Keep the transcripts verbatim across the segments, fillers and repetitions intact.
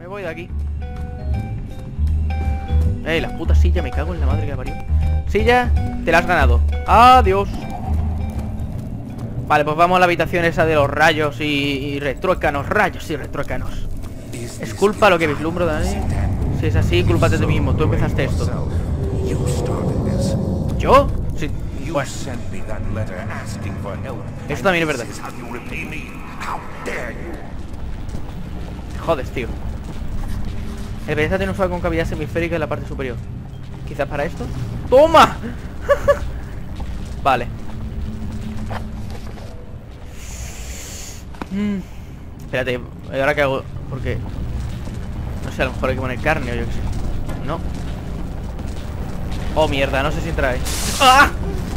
voy de aquí. Ey, la puta silla, me cago en la madre que la parió. Silla, te la has ganado. Adiós. Vale, pues vamos a la habitación esa de los rayos y, y retruécanos. Rayos y retruécanos. ¿Es culpa lo que vislumbro, Dani? Si es así, cúlpate de ti mismo. Tú empezaste esto. ¿Yo? Sí. Bueno. Eso también es verdad. Jodes, tío. El belleza tiene un suave con cavidad semisférica en la parte superior. Quizás para esto. ¡Toma! Vale. mm. Espérate, ¿y ahora qué hago? Porque no sé, a lo mejor hay que poner carne o yo qué sé. No. Oh, mierda, no sé si entra ahí. ¡Ah!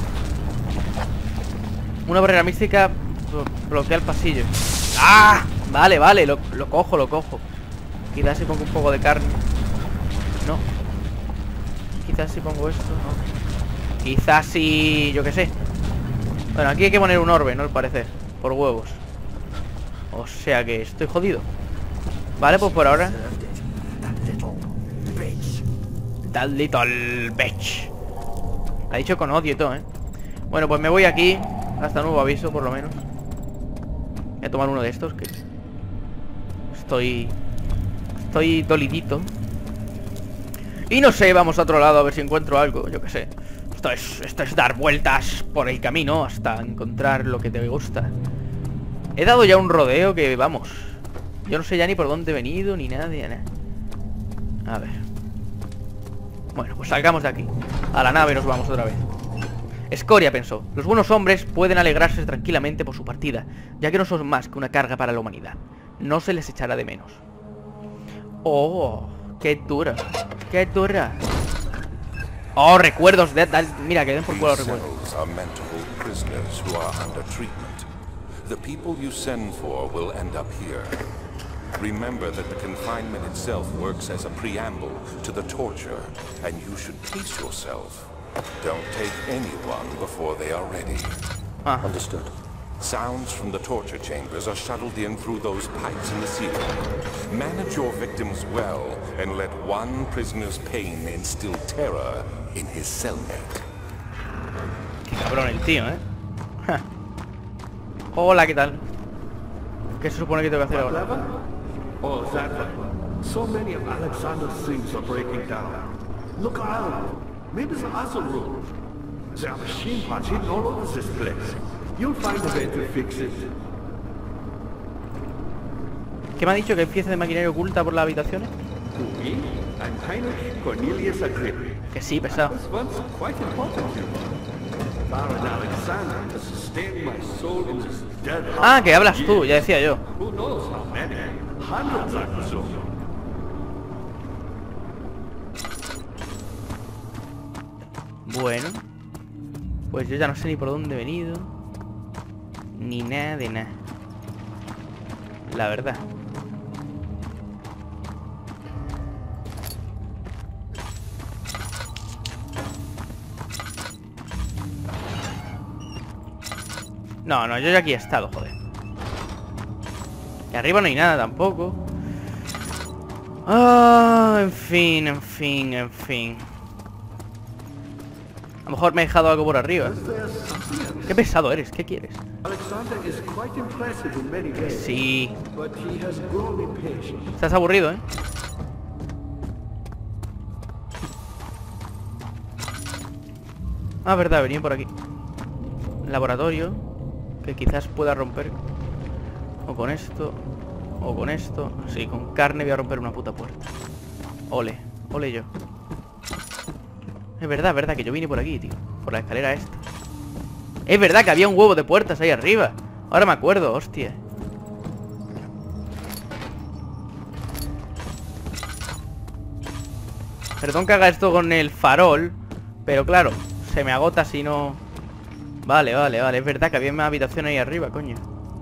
Una barrera mística bloquea el pasillo. ¡Ah! Vale, vale, lo, lo cojo, lo cojo. Quizás si pongo un poco de carne. No. Quizás si pongo esto, no. Quizás si... yo qué sé. Bueno, aquí hay que poner un orbe, ¿no? Al parecer. Por huevos. O sea que estoy jodido. Vale, pues por ahora. That little bitch. Ha dicho con odio y todo, ¿eh? Bueno, pues me voy aquí. Hasta nuevo aviso, por lo menos. Voy a tomar uno de estos que... Estoy... Estoy dolidito. Y no sé, vamos a otro lado a ver si encuentro algo, yo qué sé. Esto es, esto es dar vueltas por el camino hasta encontrar lo que te gusta. He dado ya un rodeo que, vamos, yo no sé ya ni por dónde he venido, ni nada, ni nada. A ver. Bueno, pues salgamos de aquí. A la nave nos vamos otra vez. Escoria pensó, los buenos hombres pueden alegrarse tranquilamente por su partida, ya que no son más que una carga para la humanidad. No se les echará de menos. Oh, qué dura. Qué dura. Oh, recuerdos de... Mira, que den por culo los recuerdos. The people you send for will end up here. Remember that the confinement itself works as a preamble to the torture, and you should pace yourself. Don't take anyone before they are ready. Ah. Understood. Sounds from the torture chambers are shuttled in through those pipes in the ceiling. Manage your victims well, and let one prisoner's pain instill terror in his cellmate. Qué cabrón el tío, ¿eh? Hola, ¿qué tal? ¿Qué se supone que tengo que hacer ahora? Oh, exactly. So many of Alexander's things are breaking down. Look around. Maybe the other room. There are machine parts hidden all over this place. You'll find a way to fix it. ¿Qué me ha dicho? ¿Que pieza de maquinaria oculta por las habitaciones? To me, I'm Heinrich Cornelius Agrippa. Que sí, pesado. This one's quite important to me. Baron Alexander has sustained my soul in this dead heart. Ah, que hablas tú, ya decía yo. Who knows how many? Hundreds, I presume. Bueno, pues yo ya no sé ni por dónde he venido, ni nada de nada, la verdad. No, no, yo ya aquí he estado, joder. Y arriba no hay nada tampoco. Ah, en fin, en fin, en fin. A lo mejor me he dejado algo por arriba. Qué pesado eres, ¿qué quieres? Alexander is quite impressive in many ways. Sí. But he has grown impatient. Estás aburrido, ¿eh? Ah, verdad, venía por aquí. Laboratorio. Que quizás pueda romper. O con esto. O con esto. Sí, con carne voy a romper una puta puerta. Ole, ole yo. Es verdad, es verdad que yo vine por aquí, tío. Por la escalera esta. Es verdad que había un huevo de puertas ahí arriba. Ahora me acuerdo, hostia. Perdón que haga esto con el farol, pero claro, se me agota si no... Vale, vale, vale. Es verdad que había más habitación ahí arriba, coño.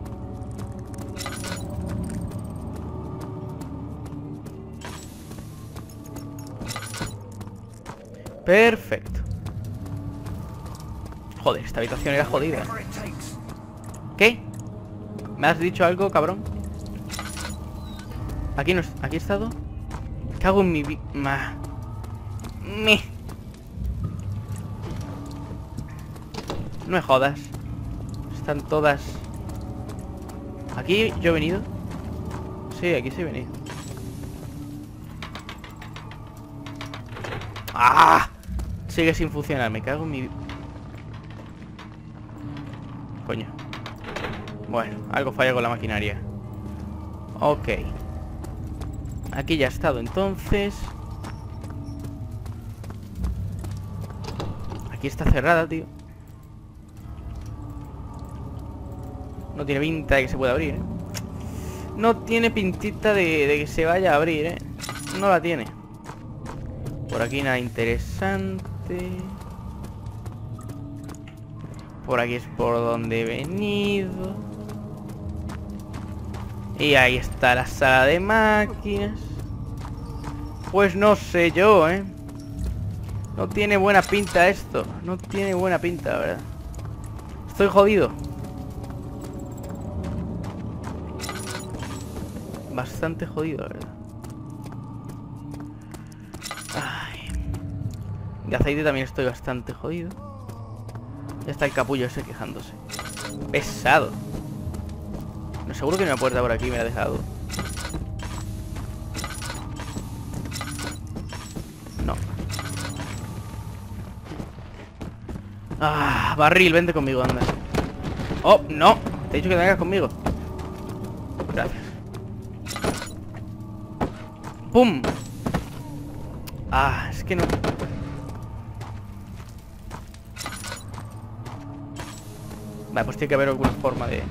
Perfecto. Joder, esta habitación era jodida. ¿Qué? ¿Me has dicho algo, cabrón? Aquí no, aquí he estado. Cago en mi vi... Ma... Me... No me jodas. Están todas... ¿Aquí yo he venido? Sí, aquí sí he venido. ¡Ah! Sigue sin funcionar, me cago en mi... Coño. Bueno, algo falla con la maquinaria. Ok. Aquí ya he estado entonces. Aquí está cerrada, tío. No tiene pinta de que se pueda abrir, ¿eh? No tiene pintita de, de que se vaya a abrir, ¿eh? No la tiene. Por aquí nada interesante. Por aquí es por donde he venido. Y ahí está la sala de máquinas. Pues no sé yo, ¿eh? No tiene buena pinta esto. No tiene buena pinta, la verdad. Estoy jodido. Bastante jodido, la verdad. Ay. De aceite también estoy bastante jodido. Ya está el capullo ese quejándose. Pesado. No, seguro que hay una puerta por aquí me la ha dejado. No. Ah, barril, vente conmigo, anda. Oh, no. Te he dicho que te vengas conmigo. Gracias. ¡Pum! Ah, es que no... Vale, pues tiene que haber alguna forma de...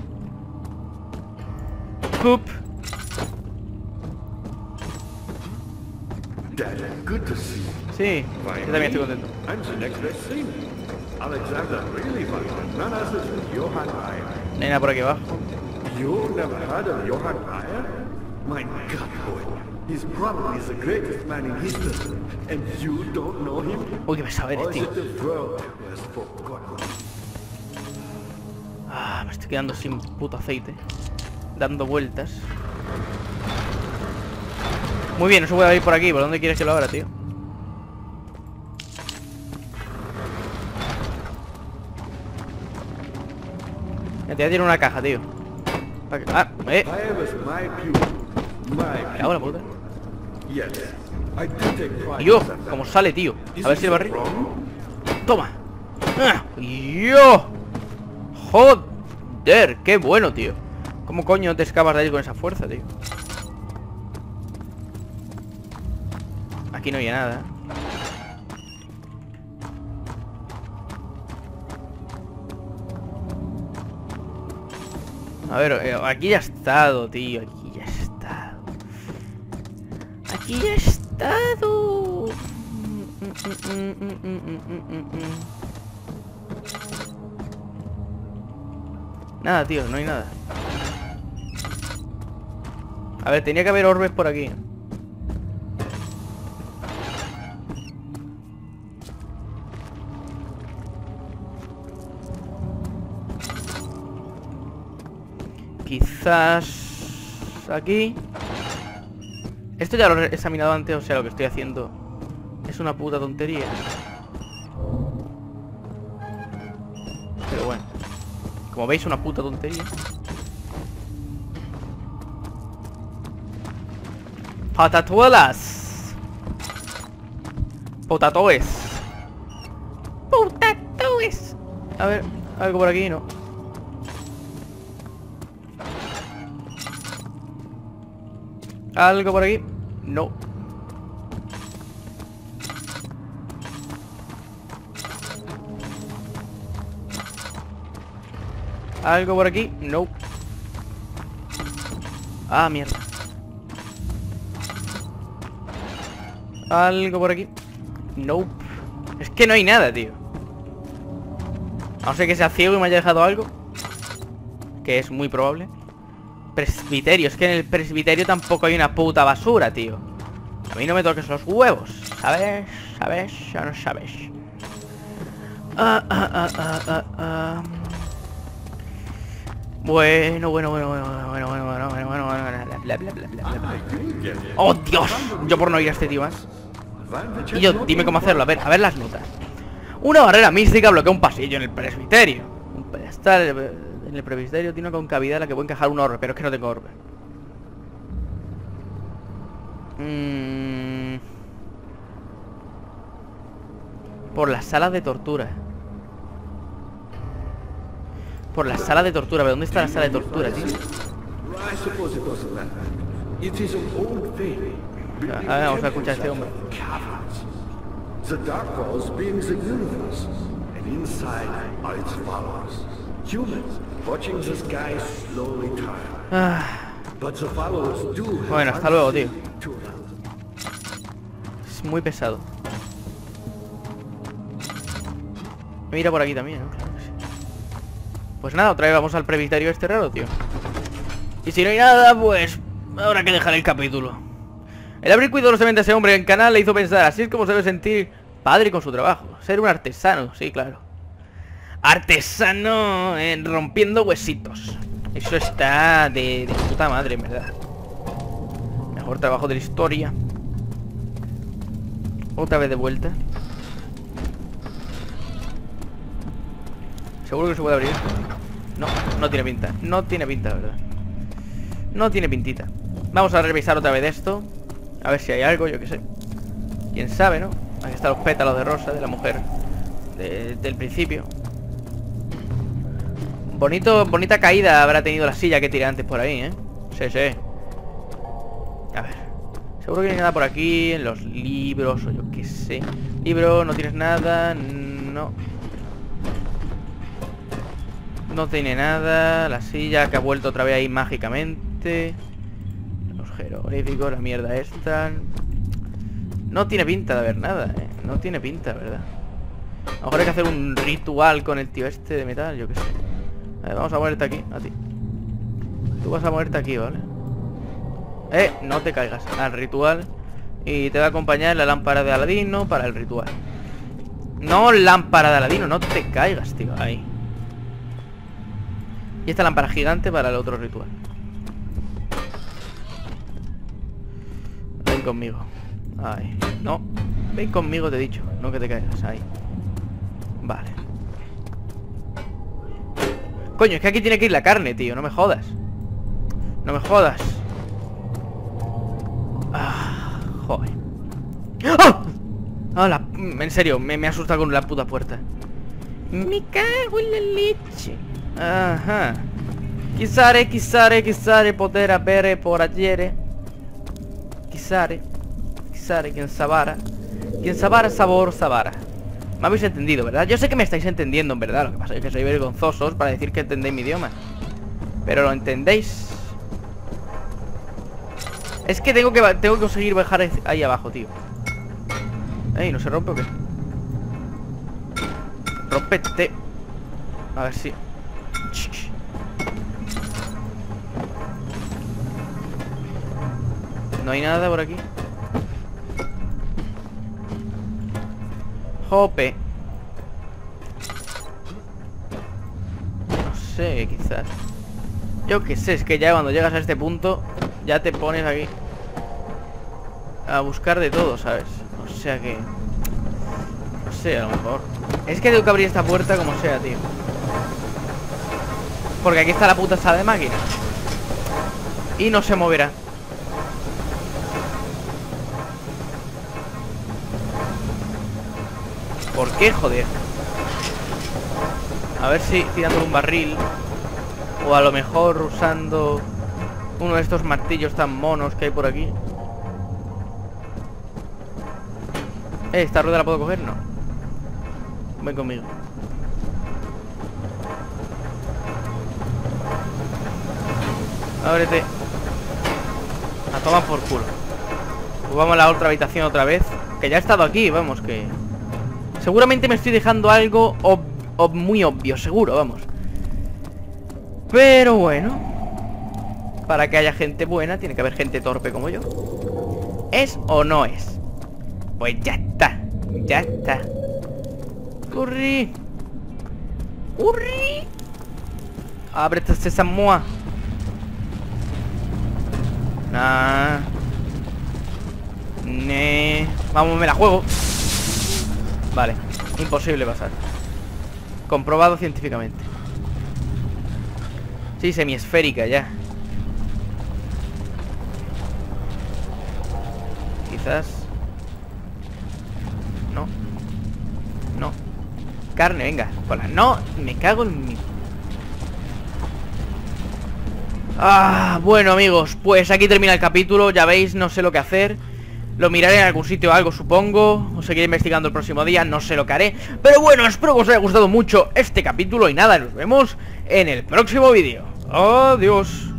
¡Pup! Dad, good to see you. Sí, yo también estoy contento. I'm the next best thing. Alexander really fine. None other than Johann Reyer. Nena por aquí abajo. You never heard of Johann Reyer? My God, boy. He's probably the greatest man in history. And you don't know him? Uy, qué pesado eres, Or is tío. it the world has forgotten? Ah, me estoy quedando sin puto aceite. Dando vueltas. Muy bien, no se puede ir por aquí. ¿Por dónde quieres que lo abra, tío? Me te voy a tirar una caja, tío. Ah, eh. I was my pupil. My Me cago en la puta. Yes, I do take pride Y yo, in that. como sale, tío. A ver si el barril. Wrong? Toma. Ah, yo. Joder, qué bueno, tío. ¿Cómo coño te escapas de ahí con esa fuerza, tío? Aquí no había nada. A ver, eh, aquí ya he estado, tío. Aquí ya he estado. Aquí ya he estado. Mm, mm, mm, mm, mm, mm, mm. Nada, tío, no hay nada. A ver, tenía que haber orbes por aquí. Quizás... aquí. Esto ya lo he examinado antes, o sea, lo que estoy haciendo es una puta tontería. Pero bueno, como veis, una puta tontería. Patatuelas. Potatoes. Potatoes. A ver, algo por aquí, ¿no? ¿Algo por aquí? No. ¿Algo por aquí? No. Ah, mierda. ¿Algo por aquí? No. Es que no hay nada, tío. A no ser que sea ciego y me haya dejado algo, que es muy probable. Presbiterio, es que en el presbiterio tampoco hay una puta basura, tío. A mí no me toques los huevos, ¿sabes? ¿Sabes? Ya no sabes. Ah, ah, ah, ah, ah, ah. Bueno, bueno, bueno, bueno, bueno, bueno, bueno, bueno, bueno, bueno, bueno, bla, bla, bla, bla, bla, bla. ¡Oh, Dios! Yo por no ir a este tío más. Y yo, dime cómo hacerlo, a ver, a ver las notas. Una barrera mística bloquea un pasillo en el presbiterio. Un pedestal en el presbiterio tiene una concavidad en la que puede encajar un orbe, pero es que no tengo orbe. Mm. Por las salas de tortura. Por la sala de tortura, ¿pero dónde está la sala de tortura, tío? A ver, vamos a escuchar a este hombre. The Dark Falls beings the universe, and inside are its followers. Humans watching the sky slowly turn. Ah. But the followers do have Bueno, hasta luego, tío. to them. Es muy pesado. Mira por aquí también, ¿no? Claro que sí. Pues nada, otra vez vamos al presbiterio este raro, tío. Y si no hay nada, pues habrá que dejar el capítulo. El abrir cuidadosamente a ese hombre en canal le hizo pensar, así es como se debe sentir padre con su trabajo. Ser un artesano, sí, claro. Artesano en rompiendo huesitos. Eso está de, de puta madre, en verdad. Mejor trabajo de la historia. Otra vez de vuelta. ¿Seguro que se puede abrir? No, no tiene pinta. No tiene pinta, ¿verdad? No tiene pintita. Vamos a revisar otra vez esto. A ver si hay algo, yo qué sé. Quién sabe, ¿no? Aquí están los pétalos de rosa de la mujer de, del principio. Bonito, bonita caída habrá tenido la silla que tiré antes por ahí, ¿eh? Sí, sí. A ver. Seguro que no hay nada por aquí. En los libros o yo qué sé. Libro, no tienes nada. No. No tiene nada. La silla que ha vuelto otra vez ahí mágicamente. Los jeroglíficos, la mierda esta. No tiene pinta de haber nada, eh. No tiene pinta, ¿verdad? A lo mejor hay que hacer un ritual con el tío este de metal, yo qué sé. A ver, vamos a ponerte aquí, a ti. Tú vas a ponerte aquí, ¿vale? Eh, no te caigas al ritual. Y te va a acompañar la lámpara de Aladino para el ritual. No lámpara de Aladino, no te caigas, tío, ahí. Y esta lámpara gigante para el otro ritual. Ven conmigo. Ay, no. Ven conmigo, te he dicho. No que te caigas, ahí. Vale. Coño, es que aquí tiene que ir la carne, tío. No me jodas. No me jodas. Ah, joder. ¡Ah! ¡Ah, la... En serio, me, me asusta con la puta puerta. Me cago en la leche. Ajá. Quizare, quizare, quizare poter avere por ayer. Quizare, quizare, quien sabara. Quien sabara, sabor, sabara. Me habéis entendido, ¿verdad? Yo sé que me estáis entendiendo, en verdad. Lo que pasa es que sois vergonzosos para decir que entendéis mi idioma. Pero lo entendéis. Es que tengo que tengo que conseguir bajar ahí abajo, tío. Ey, ¿no se rompe o qué? Rómpete. A ver si... No hay nada por aquí. Jope. No sé, quizás. Yo qué sé, es que ya cuando llegas a este punto ya te pones aquí a buscar de todo, ¿sabes? O sea que... No sé, a lo mejor. Es que tengo que abrir esta puerta como sea, tío. Porque aquí está la puta sala de máquina. Y no se moverá. ¿Por qué, joder? A ver si tirando un barril. O a lo mejor usando uno de estos martillos tan monos que hay por aquí. Eh, ¿esta rueda la puedo coger? No. Ven conmigo. Ábrete. A tomar por culo. Pues vamos a la otra habitación otra vez. Que ya he estado aquí, vamos, que... Seguramente me estoy dejando algo ob ob muy obvio, seguro, vamos. Pero bueno, para que haya gente buena tiene que haber gente torpe como yo. ¿Es o no es? Pues ya está. Ya está. Corri. Corri. Ábrete esa mua. Nah. Ne. Vamos, me la juego. Vale, imposible pasar. Comprobado científicamente. Sí, semiesférica ya. Quizás. No. No. Carne, venga. Hola. No, me cago en mi... Ah, bueno amigos, pues aquí termina el capítulo. Ya veis, no sé lo que hacer. Lo miraré en algún sitio o algo, supongo. O seguiré investigando el próximo día, no sé lo que haré. Pero bueno, espero que os haya gustado mucho este capítulo. Y nada, nos vemos en el próximo vídeo. Adiós.